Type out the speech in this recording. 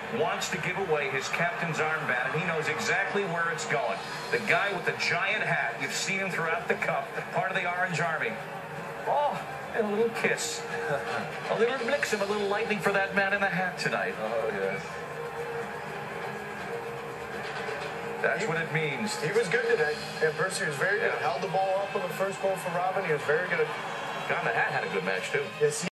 wants to give away his captain's armband, and he knows exactly where it's going. The guy with the giant hat, you've seen him throughout the cup, part of the Orange Army. Oh, and a little kiss. A little blixen, a little lightning for that man in the hat tonight. Oh, yes. That's what it means. He was good today. And Persie was very good. Held the ball up on the first goal for Robin. He was very good. Guy in the hat had a good match, too. Yes,